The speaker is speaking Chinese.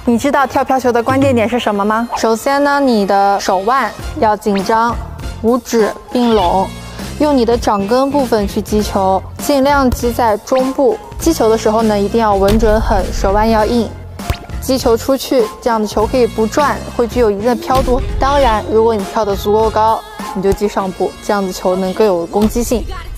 你知道跳飘球的关键点是什么吗？首先呢，你的手腕要紧张，五指并拢，用你的掌根部分去击球，尽量击在中部。击球的时候呢，一定要稳准狠，手腕要硬。击球出去，这样的球可以不转，会具有一定的飘度。当然，如果你跳得足够高，你就击上部，这样子球能更有攻击性。